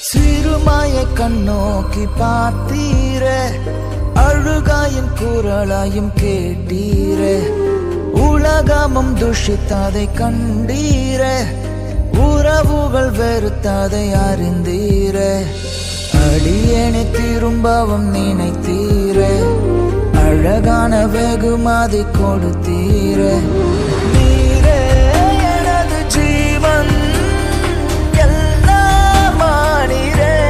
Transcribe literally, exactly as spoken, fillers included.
சிறுமாயை கண்ணோக்கி பார்த்தீரே, அழுகாயின் குரலாயும் கேட்டீரே, உலகமும் துஷித்ததை கண்டீரே, உறவுகள் வெறுத்ததை அறிந்தீரே, அடியேனை திரும்பவும் நினைத்தீரே, அழகான வெகுமதி கொடுத்தீரே. நீரே எனது ஜீவன் எல்லாமானீரே,